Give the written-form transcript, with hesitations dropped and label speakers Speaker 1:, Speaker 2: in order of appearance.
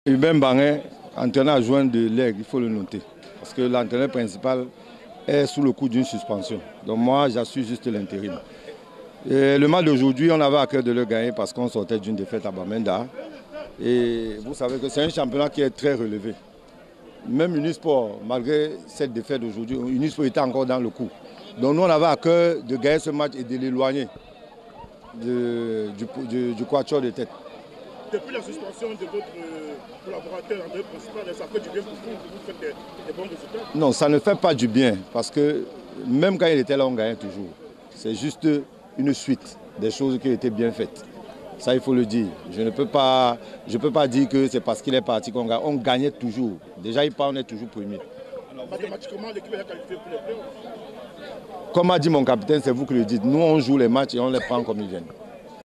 Speaker 1: Hubert Mbangé, entraîneur adjoint de l'Aigle, il faut le noter. Parce que l'entraîneur principal est sous le coup d'une suspension. Donc moi, j'assure juste l'intérim. Le match d'aujourd'hui, on avait à cœur de le gagner parce qu'on sortait d'une défaite à Bamenda. Et vous savez que c'est un championnat qui est très relevé. Même Unisport, malgré cette défaite d'aujourd'hui, Unisport était encore dans le coup. Donc nous, on avait à cœur de gagner ce match et de l'éloigner du quatuor de tête.
Speaker 2: Depuis la suspension de votre collaborateur, l'entraîneur principal, ça fait du bien pour vous faites des bons résultats?
Speaker 1: Non, ça ne fait pas du bien parce que même quand il était là, on gagnait toujours. C'est juste une suite des choses qui étaient bien faites. Ça, il faut le dire. Je ne peux pas dire que c'est parce qu'il est parti qu'on gagne. On gagnait toujours. Déjà, il part, on est toujours premier.
Speaker 2: Alors, mathématiquement, l'équipe est qualifiée pour les playoffs.
Speaker 1: Comme a dit mon capitaine, c'est vous qui le dites. Nous, on joue les matchs et on les prend comme ils viennent.